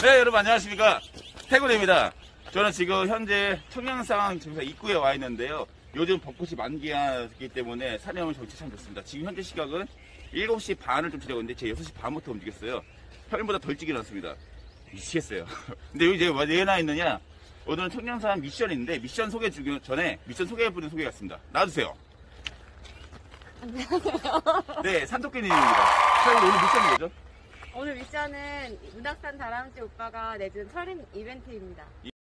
네, 여러분 안녕하십니까. 태군입니다. 저는 지금 현재 청량산 정사 입구에 와 있는데요. 요즘 벚꽃이 만기이기 때문에 산행을 정치 참 좋습니다. 지금 현재 시각은 7시 반을 좀 지나고 있는데 제 6시 반부터 움직였어요. 평일보다 덜 찌게 났습니다. 미치겠어요. 근데 여기 제가 왜 나와 있느냐? 오늘은 청량산 미션인데 미션 소개해주기 전에 미션 소개해보는 소개가 있습니다. 나와주세요. 안녕하세요. 네, 산토끼님입니다. 사장님 오늘 미션이 뭐죠? 오늘 미션은 문학산 다람쥐 오빠가 내준 철인 이벤트입니다.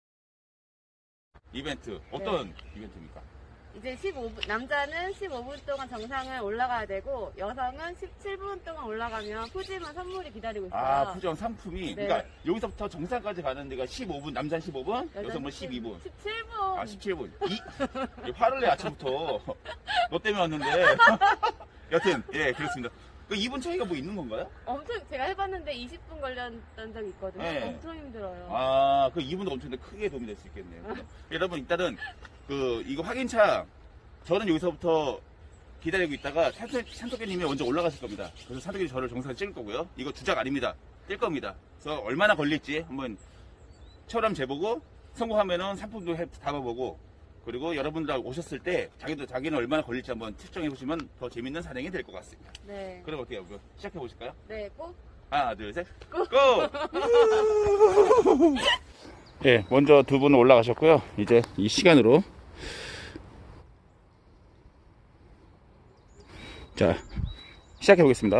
이벤트 어떤 이벤트입니까? 이제 15분, 남자는 15분 동안 정상을 올라가야 되고 여성은 17분 동안 올라가면 푸짐한 선물이 기다리고 있어요. 아, 푸짐한 상품이. 네. 그러니까 여기서부터 정상까지 가는 데가 15분, 남자 15분, 여성은 12분. 17분. 아, 17분. 화를 내 아침부터. 너 때문에 왔는데. 여튼 예, 그렇습니다. 그 2분 차이가 뭐 있는 건가요? 엄청 제가 해봤는데 20분 걸렸던 적이 있거든요. 네. 엄청 힘들어요. 아, 그 2분도 엄청 크게 도움이 될 수 있겠네요. 여러분, 일단은 이거 확인차 저는 여기서부터 기다리고 있다가 산토끼님이 먼저 올라가실 겁니다. 그래서 산토끼님 저를 정상에 찍을 거고요. 이거 주작 아닙니다. 뛸 겁니다. 그래서 얼마나 걸릴지 한번 체험 재보고 성공하면은 상품도 담아보고, 그리고 여러분들 오셨을 때 자기는 얼마나 걸릴지 한번 측정해 보시면 더 재밌는 산행이 될 것 같습니다. 네. 그럼 어때요? 시작해 보실까요? 네, 꼭. 하나, 둘, 셋, 고! 예, 먼저 두 분은 올라가셨고요. 이제 이 시간으로 자, 시작해 보겠습니다.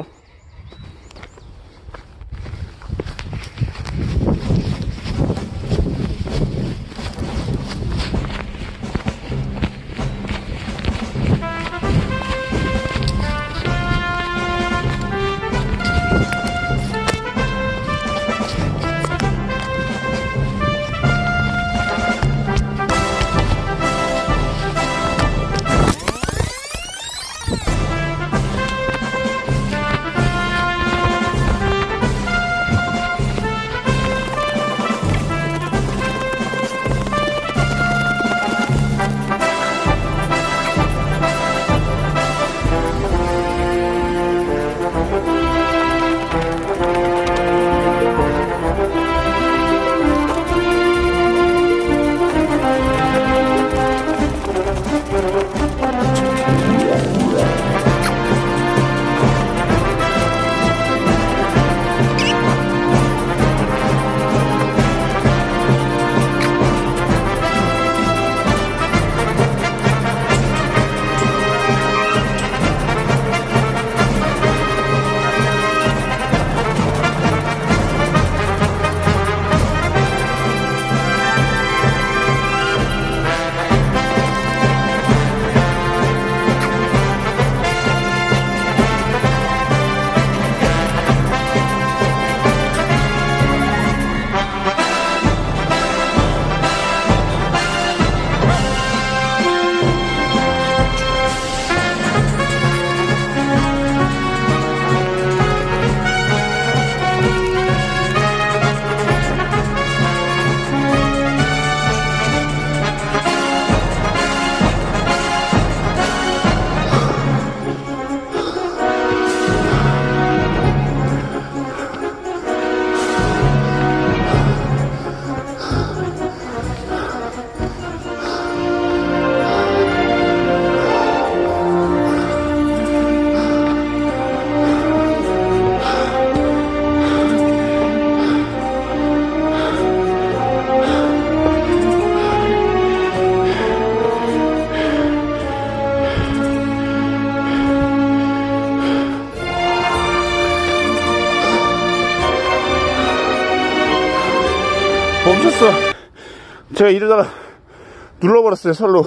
멈췄어. 제가 이러다가 눌러버렸어요, 설로.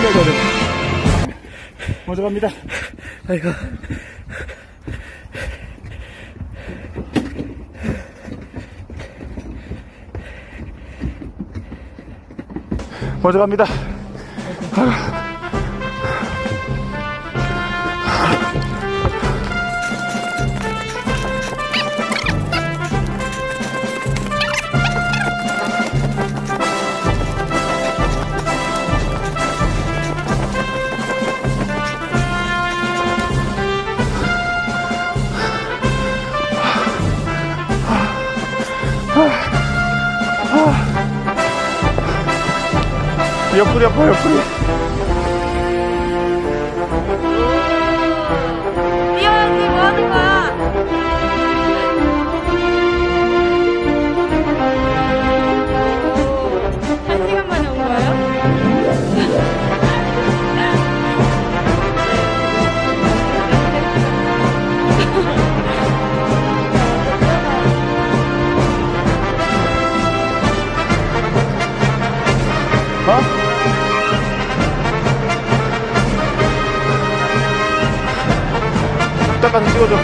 먼저 갑니다. 아이고. 먼저 갑니다. 옆구리 아파, 옆구리. 뛰어야지, 뭐 하는 거야? 한 시간 만에 온 거예요? 어? 딱 가서 찍어줘.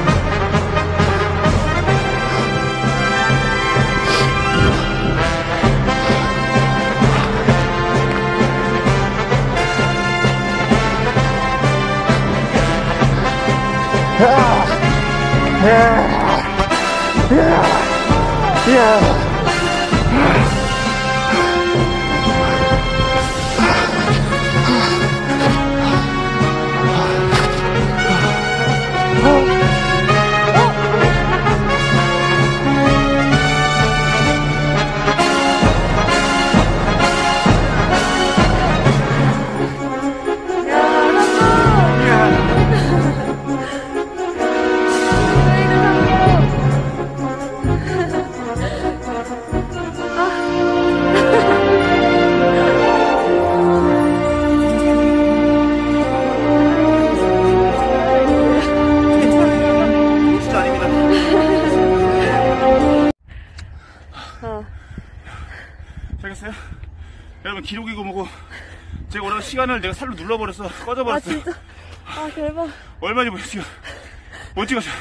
알겠어요? 여러분 기록이고 뭐고 제가 오늘 시간을 내가 살로 눌러버려서 꺼져버렸어요. 아 진짜? 아 대박. 얼마니 보여 지금? 못 찍었어.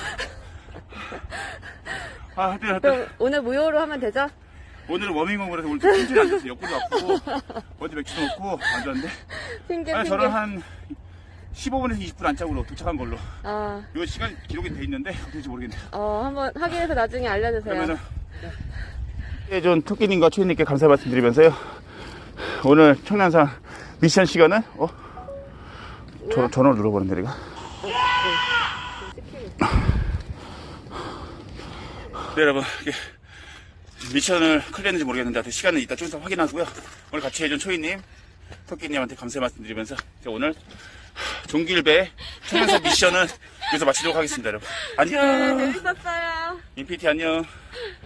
아 하여튼 그럼 오늘 무효로 하면 되죠? 오늘은 워밍업을 해서 오늘 좀 힘들이 안 됐어. 옆구리도 아프고 어제 맥주도 먹고 안 좋았는데 핑계 아니, 핑계. 저는 한 15분에서 20분 안짝으로 도착한 걸로 아, 이거 시간 기록이 돼 있는데 어떻게 될지 모르겠네요. 한번 확인해서 나중에 알려주세요. 그러면은 해준 토끼님과 초이님께 감사 말씀드리면서요. 오늘 청량산 미션 시간은 전화를 눌러보는데 내가. 네 여러분 이게 미션을 클리어했는지 모르겠는데 하여튼 시간은 이따 좀 이따 확인하고요. 오늘 같이 해준 초이님, 토끼님한테 감사 말씀드리면서 제가 오늘 종길배 청량산 미션은 여기서 마치도록 하겠습니다. 여러분 안녕. 네, 재밌었어요. 인피티 안녕.